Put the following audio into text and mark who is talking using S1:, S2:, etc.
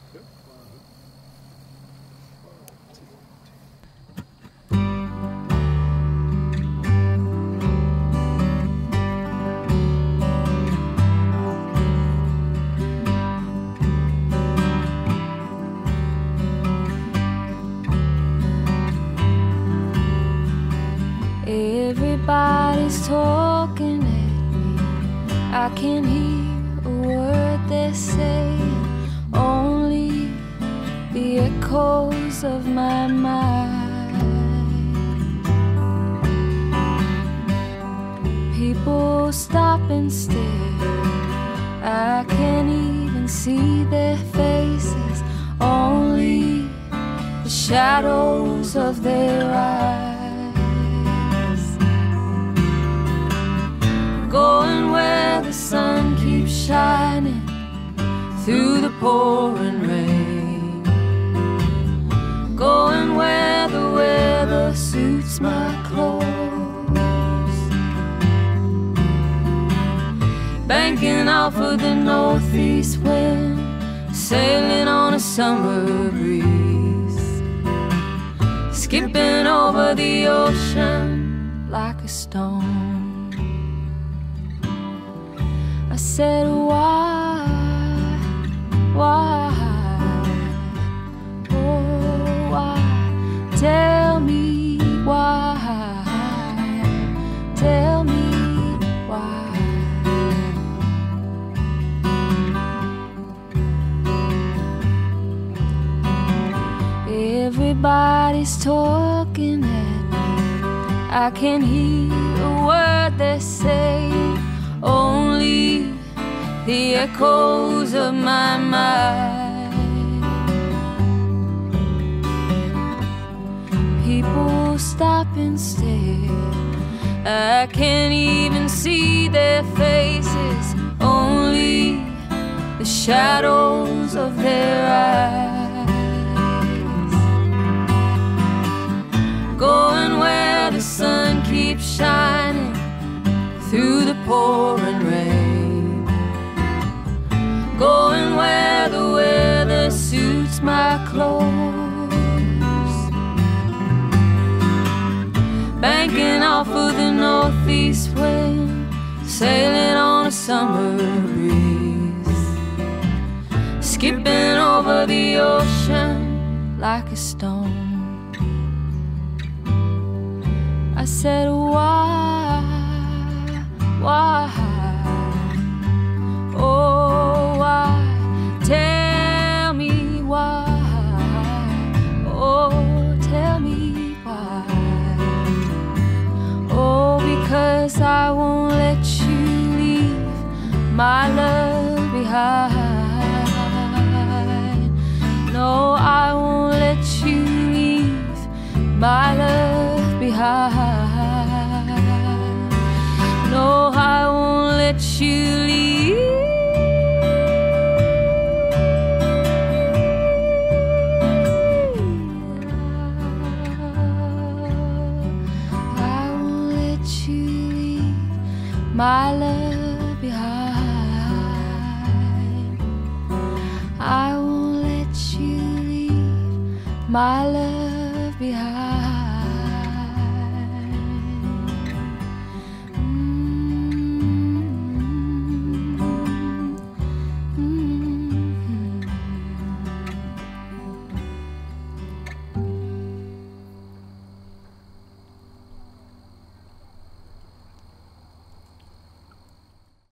S1: Everybody's talking at me. I can't hear a word they're saying, only the echoes of my mind. People stop and stare. I can't even see their faces, only the shadows of their eyes. Going where the sun keeps shining through the pouring rain. Going where the weather suits my clothes. Banking off of the northeast wind, sailing on a summer breeze, skipping over the ocean like a stone. I said, why, oh, why, tell me why, tell me why. Everybody's talking at me. I can't hear a word they're saying, only the echoes of my mind. People stop and stare. I can't even see their faces, only the shadows of their eyes. Going where the sun keeps shining through the pouring rain. Going where the weather suits my clothes. Banking off of the northeast wind, sailing on a summer breeze, skipping over the ocean like a stone. I said, why, oh, why, tell me why, oh, tell me why. Oh, because I won't let you leave my love behind. No, I won't let you leave my love behind. No, I won't let you leave. I won't let you leave my love behind. I won't let you leave my love behind.